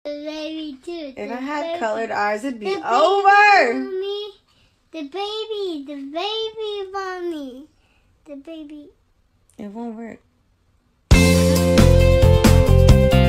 The baby too. If I had colored eyes, it'd be over. Mommy. The baby, mommy. The baby. It won't work.